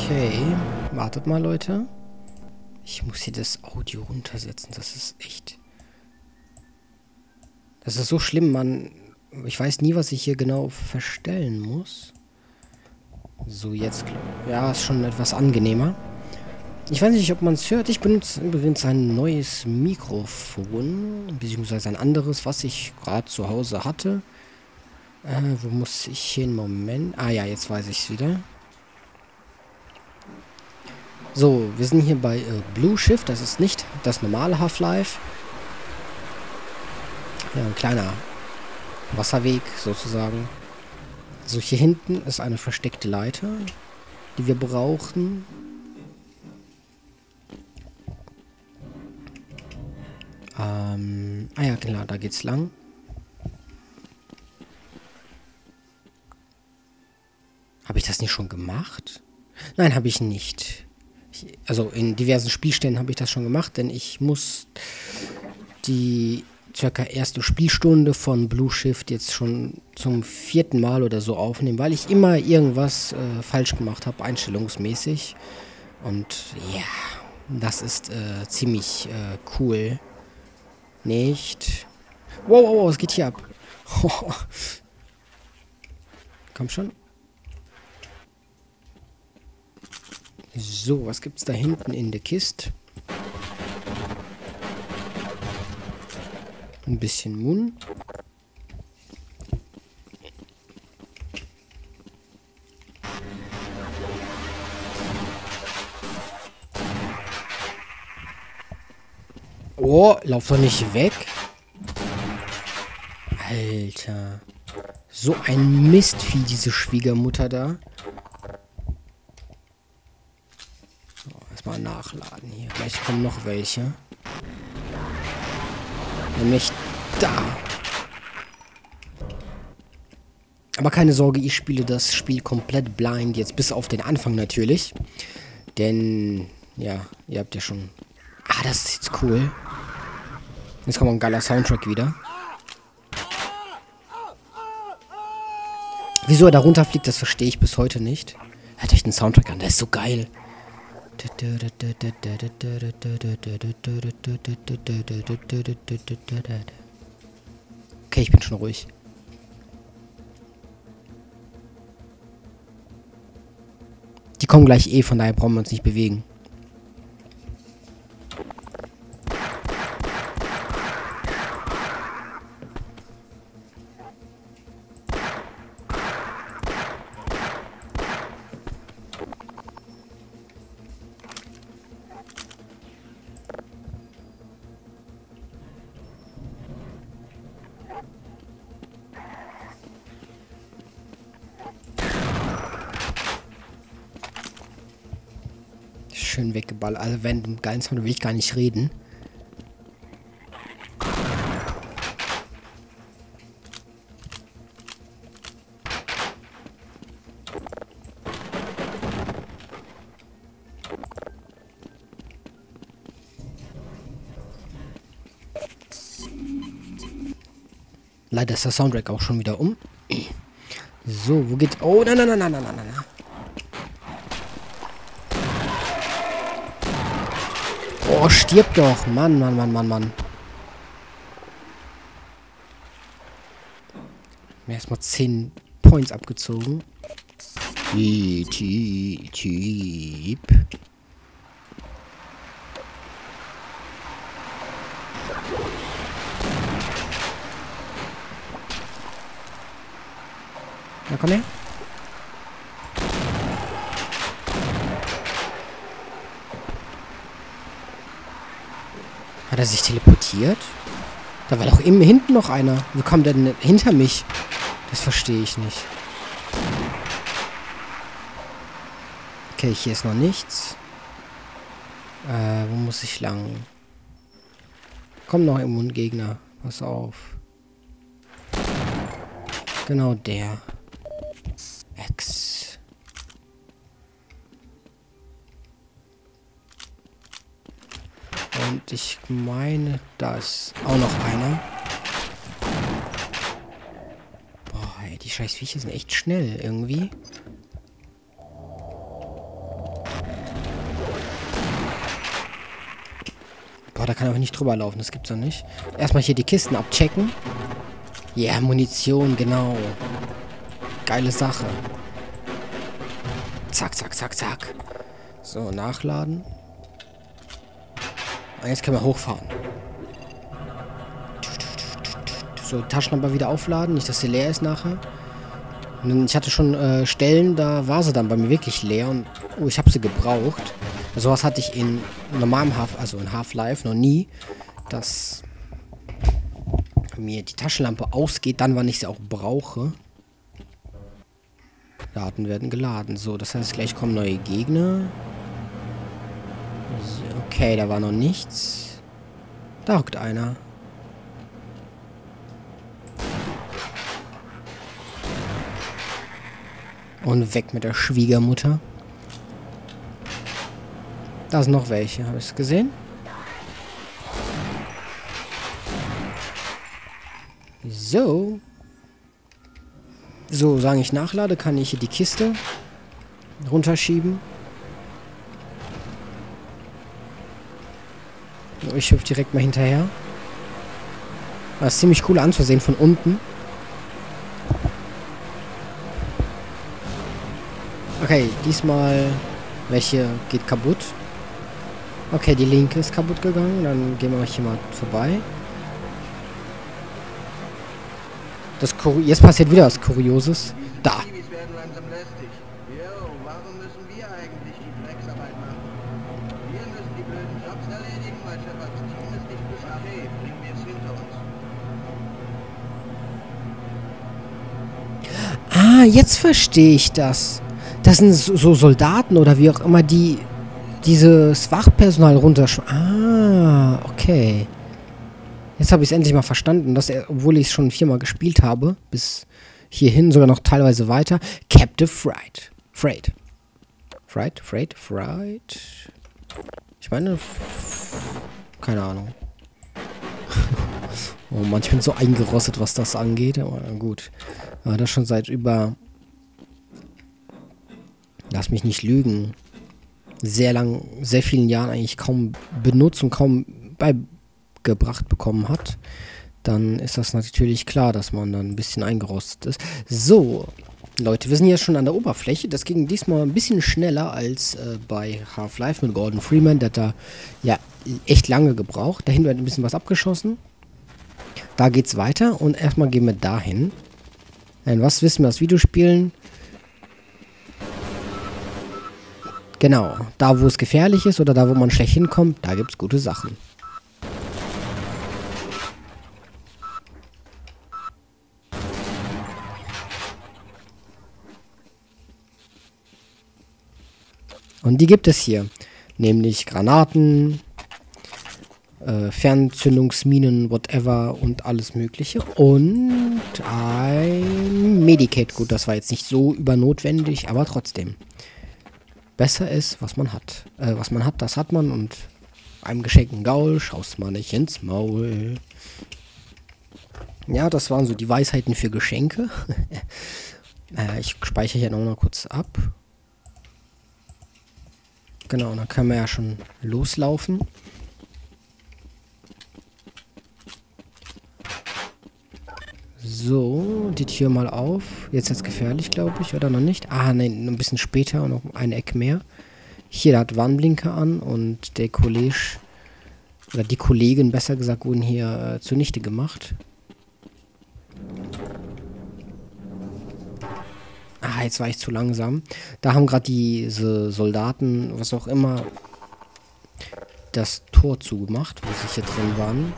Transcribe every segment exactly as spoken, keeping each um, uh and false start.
Okay. Wartet mal, Leute. Ich muss hier das Audio runtersetzen. Das ist echt... Das ist so schlimm, man... Ich weiß nie, was ich hier genau verstellen muss. So, jetzt... Ja, ist schon etwas angenehmer. Ich weiß nicht, ob man es hört. Ich benutze übrigens ein neues Mikrofon. Beziehungsweise ein anderes, was ich gerade zu Hause hatte. Äh, wo muss ich hin? Moment. Ah ja, jetzt weiß ich es wieder. So, wir sind hier bei äh, Blue Shift. Das ist nicht das normale Half-Life. Ja, ein kleiner Wasserweg sozusagen. So, hier hinten ist eine versteckte Leiter, die wir brauchen. Ähm, ah ja, klar, da geht's lang. Habe ich das nicht schon gemacht? Nein, habe ich nicht. Ich, also in diversen Spielständen habe ich das schon gemacht, denn ich muss die circa erste Spielstunde von Blue Shift jetzt schon zum vierten Mal oder so aufnehmen, weil ich immer irgendwas äh, falsch gemacht habe, einstellungsmäßig. Und ja, das ist äh, ziemlich äh, cool. Nicht. Wow, wow, wow, was geht hier ab? Komm schon. So, was gibt's da hinten in der Kiste? Ein bisschen Mund. Oh, lauf doch nicht weg. Alter. So ein Mistvieh, diese Schwiegermutter da. Mal nachladen hier. Gleich kommen noch welche. Nämlich da. Aber keine Sorge, ich spiele das Spiel komplett blind. Jetzt bis auf den Anfang natürlich. Denn, ja, ihr habt ja schon... Ah, das ist jetzt cool. Jetzt kommt ein geiler Soundtrack wieder. Wieso er da runterfliegt, das verstehe ich bis heute nicht. Hört euch den Soundtrack an, der ist so geil. Okay, ich bin schon ruhig. Die kommen gleich eh, von daher brauchen wir uns nicht bewegen. Schön weggeballert. Also wenn dem geilen Sound will ich gar nicht reden. Leider ist der Soundtrack auch schon wieder um. So, wo geht's? Oh, nein, nein, nein, nein, nein, nein, nein. Oh, stirb doch. Mann, Mann, Mann, Mann, Mann. Mir erstmal zehn Points abgezogen. Typ. Na, komm her. Hat er sich teleportiert? Da war doch eben hinten noch einer. Wie kam der denn hinter mich? Das verstehe ich nicht. Okay, hier ist noch nichts. Äh, wo muss ich lang? Komm noch irgendwo ein Gegner. Pass auf. Genau der. X. Und ich meine, da ist auch noch einer. Boah, ey, die scheiß Viecher sind echt schnell irgendwie. da kann aber nicht drüber laufen, das gibt's doch nicht. Erstmal hier die Kisten abchecken. Ja, yeah, Munition, genau. Geile Sache. Zack, zack, zack, zack. So, nachladen. Und jetzt können wir hochfahren. So, Taschenlampe wieder aufladen, nicht, dass sie leer ist nachher. Und dann, ich hatte schon äh, Stellen, da war sie dann bei mir wirklich leer und oh, ich habe sie gebraucht. Also sowas hatte ich in normalem Half, also in Half-Life noch nie, dass mir die Taschenlampe ausgeht, dann wann ich sie auch brauche. Daten werden geladen. So, das heißt, gleich kommen neue Gegner. So, okay, da war noch nichts. Da hockt einer. Und weg mit der Schwiegermutter. Da sind noch welche. Habe ich es gesehen? So. So, solange ich nachlade, kann ich hier die Kiste runterschieben. Ich hüpfe direkt mal hinterher. Das ist ziemlich cool anzusehen von unten. Okay, diesmal welche geht kaputt. Okay, die linke ist kaputt gegangen. Dann gehen wir hier mal vorbei. Das Kur Jetzt passiert wieder was Kurioses. Da. Ah, jetzt verstehe ich das. Das sind so Soldaten oder wie auch immer, die dieses Wachpersonal runtersch... Ah, okay. Jetzt habe ich es endlich mal verstanden, dass er, obwohl ich es schon viermal gespielt habe, bis hierhin, sogar noch teilweise weiter, Captive Fright. Fright. Fright? Fright? Fright? Ich meine, keine Ahnung. Oh Mann, ich bin so eingerostet, was das angeht. Aber gut. Aber das schon seit über... Lass mich nicht lügen. Sehr lang, sehr vielen Jahren eigentlich kaum benutzt und kaum beigebracht bekommen hat. Dann ist das natürlich klar, dass man dann ein bisschen eingerostet ist. So, Leute, wir sind jetzt schon an der Oberfläche. Das ging diesmal ein bisschen schneller als äh, bei Half-Life mit Gordon Freeman. Der hat da ja echt lange gebraucht. Da hinten wird ein bisschen was abgeschossen. Da geht's weiter und erstmal gehen wir dahin. Denn was wissen wir aus Videospielen? Genau, da wo es gefährlich ist oder da wo man schlecht hinkommt, da gibt's gute Sachen. Und die gibt es hier. Nämlich Granaten, äh, Fernzündungsminen, whatever und alles mögliche. Und ein Medikit. Gut, das war jetzt nicht so übernotwendig, aber trotzdem. Besser ist, was man hat. Äh, was man hat, das hat man. Und einem geschenkten Gaul schaust man nicht ins Maul. Ja, das waren so die Weisheiten für Geschenke. äh, ich speichere hier noch mal kurz ab. Genau, dann können wir ja schon loslaufen. So, die Tür mal auf. Jetzt ist es gefährlich, glaube ich, oder noch nicht? Ah, nein, ein bisschen später und noch ein Eck mehr. Hier, da hat Warnblinker an und der Kollege, oder die Kollegen, besser gesagt, wurden hier äh, zunichte gemacht. Ah, jetzt war ich zu langsam. Da haben gerade diese Soldaten, was auch immer, das Tor zugemacht, wo sie hier drin waren.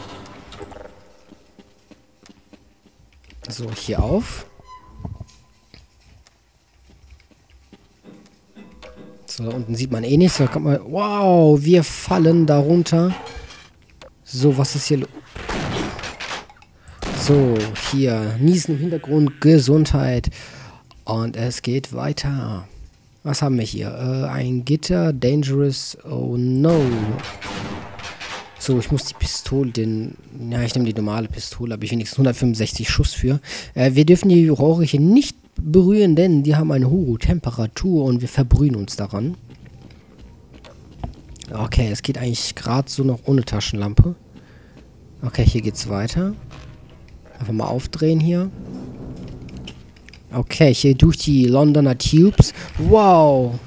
So, hier auf. So, da unten sieht man eh nichts. Da kommt man. Wow, wir fallen darunter. So, was ist hier los? So, hier. Niesen im Hintergrund. Gesundheit. Und es geht weiter. Was haben wir hier? Äh, ein Gitter. Dangerous. Oh no. So, ich muss die Pistole, den, ja, ich nehme die normale Pistole, habe ich wenigstens hundertfünfundsechzig Schuss für. Äh, wir dürfen die Rohre hier nicht berühren, denn die haben eine hohe Temperatur und wir verbrühen uns daran. Okay, es geht eigentlich gerade so noch ohne Taschenlampe. Okay, hier geht's weiter. Einfach mal aufdrehen hier. Okay, hier durch die Londoner Tubes. Wow.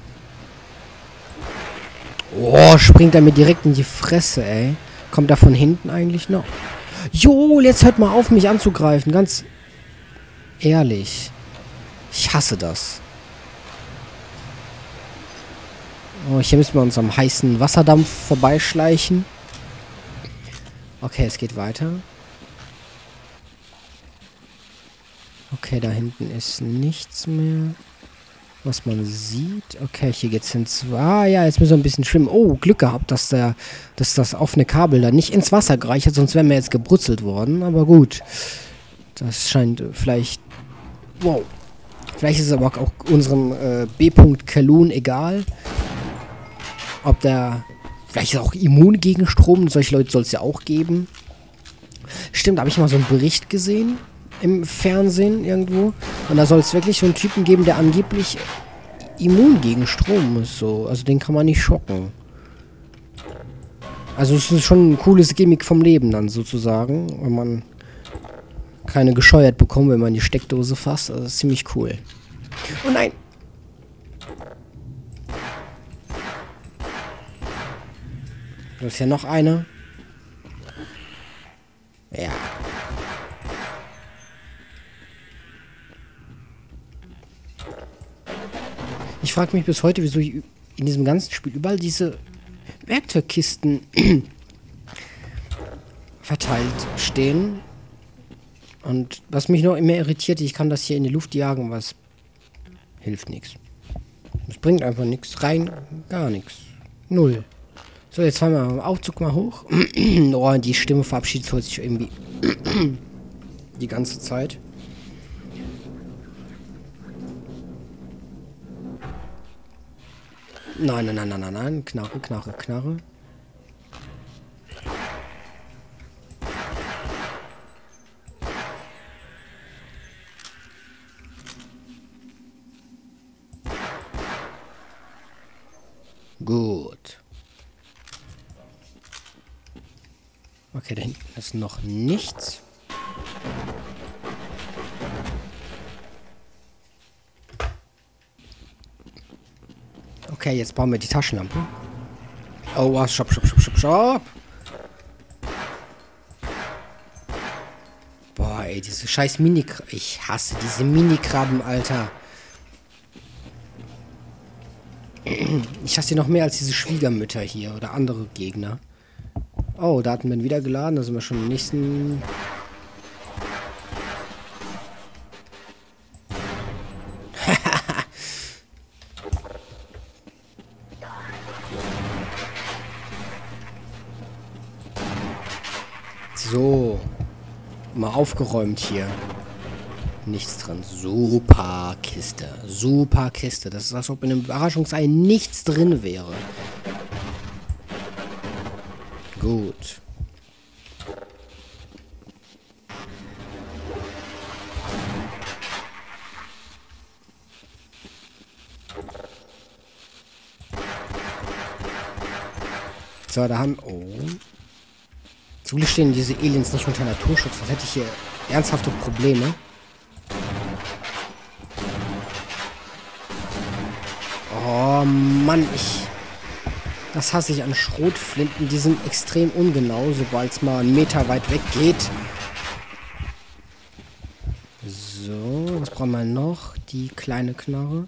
Oh, springt er mir direkt in die Fresse, ey. Kommt er von hinten eigentlich noch? Jo, jetzt hört mal auf, mich anzugreifen. Ganz ehrlich. Ich hasse das. Oh, hier müssen wir uns am heißen Wasserdampf vorbeischleichen. Okay, es geht weiter. Okay, da hinten ist nichts mehr, was man sieht. Okay, hier geht's hin. Ah, ja, jetzt müssen wir ein bisschen schwimmen. Oh, Glück gehabt, dass, der, dass das offene Kabel da nicht ins Wasser gereicht hat, sonst wären wir jetzt gebrutzelt worden. Aber gut. Das scheint vielleicht... Wow. Vielleicht ist es aber auch unserem äh, B. Kalun egal. Ob der... Vielleicht ist er auch immun gegen Strom. Solche Leute soll es ja auch geben. Stimmt, da habe ich mal so einen Bericht gesehen. Im Fernsehen irgendwo. Und da soll es wirklich so einen Typen geben, der angeblich immun gegen Strom ist. So. Also den kann man nicht schocken. Also es ist schon ein cooles Gimmick vom Leben dann sozusagen. Wenn man keine gescheuert bekommt, wenn man die Steckdose fasst. Also das ist ziemlich cool. Oh nein! Da ist ja noch eine. Ja. Ich frage mich bis heute, wieso ich in diesem ganzen Spiel überall diese Werkzeugkisten verteilt stehen. Und was mich noch immer irritiert, ich kann das hier in die Luft jagen, aber es hilft nichts. Es bringt einfach nichts rein, gar nichts. Null. So, jetzt fahren wir am Aufzug mal hoch. Oh, die Stimme verabschiedet sich irgendwie die ganze Zeit. Nein, nein, nein, nein, nein, nein. Knarre, Knarre, Knarre. Gut. Okay, da hinten ist noch nichts. Okay, jetzt bauen wir die Taschenlampe. Oh, was? Stopp, stopp, stopp, stopp, stopp. Boah, ey, diese scheiß Minikrabben. Ich hasse diese Minikrabben, Alter. Ich hasse die noch mehr als diese Schwiegermütter hier oder andere Gegner. Oh, Daten werden wieder geladen. Da sind wir schon im nächsten... So. Mal aufgeräumt hier. Nichts drin. Super Kiste. Super Kiste. Das ist, als ob in einem Überraschungsei nichts drin wäre. Gut. So, da haben... Oh. Zum Glück stehen diese Aliens nicht unter Naturschutz, sonst hätte ich hier ernsthafte Probleme. Oh Mann, ich... Das hasse ich an Schrotflinten. Die sind extrem ungenau, sobald es mal einen Meter weit weg geht. So, was brauchen wir noch? Die kleine Knarre.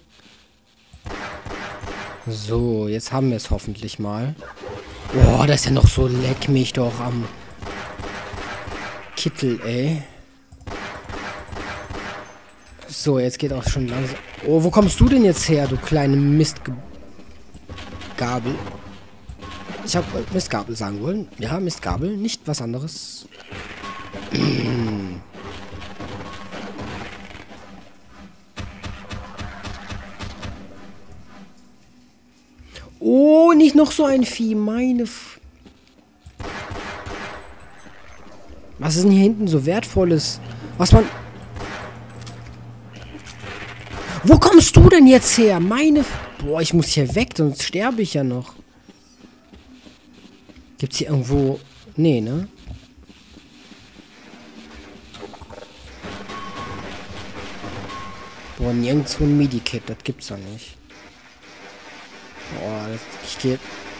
So, jetzt haben wir es hoffentlich mal. Boah, das ist ja noch so, leck mich doch am Kittel, ey. So, jetzt geht auch schon langsam... Oh, wo kommst du denn jetzt her, du kleine Mistgabel? Ich habe Mistgabel sagen wollen. Ja, Mistgabel, nicht was anderes. Oh, nicht noch so ein Vieh, meine... F Was ist denn hier hinten so Wertvolles? Was man... Wo kommst du denn jetzt her? Meine... F Boah, ich muss hier weg, sonst sterbe ich ja noch. Gibt's hier irgendwo... Nee, ne? Boah, nirgendwo ein Medikit. Das gibt's doch nicht. Boah, das, ich geh...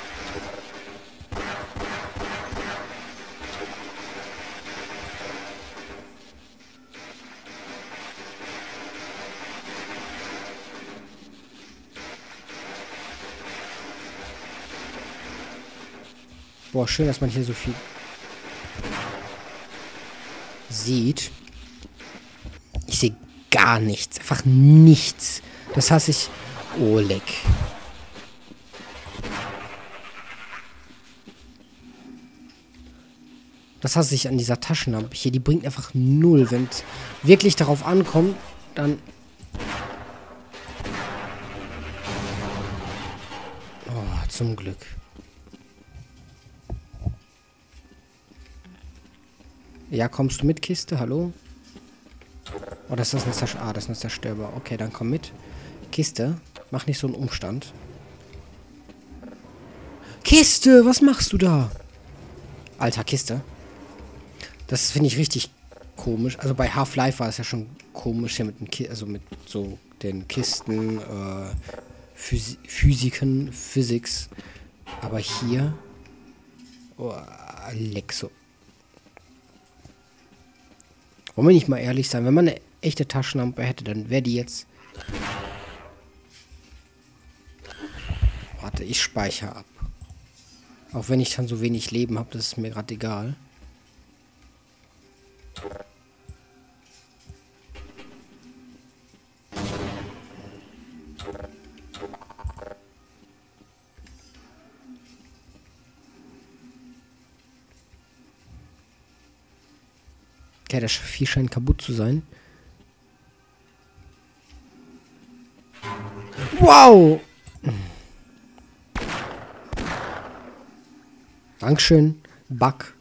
Boah, schön, dass man hier so viel sieht. Ich sehe gar nichts. Einfach nichts. Das hasse ich. Oh, leck. Das hasse ich an dieser Taschenlampe hier. Die bringt einfach null. Wenn es wirklich darauf ankommt, dann... Oh, zum Glück. Ja, kommst du mit, Kiste? Hallo? Oh, das ist eine Zerstör... Ah, das ist eine Zerstörbar. Okay, dann komm mit. Kiste, mach nicht so einen Umstand. Kiste, was machst du da? Alter, Kiste. Das finde ich richtig komisch. Also bei Half-Life war es ja schon komisch hier mit den Ki also mit so den Kisten, äh, Physi Physiken, Physics. Aber hier... Oh, Alexo. Wollen wir nicht mal ehrlich sein? Wenn man eine echte Taschenlampe hätte, dann wäre die jetzt... Warte, ich speichere ab. Auch wenn ich dann so wenig Leben habe, das ist mir gerade egal. Okay, das Vieh scheint kaputt zu sein. Wow! Dankeschön, Bug.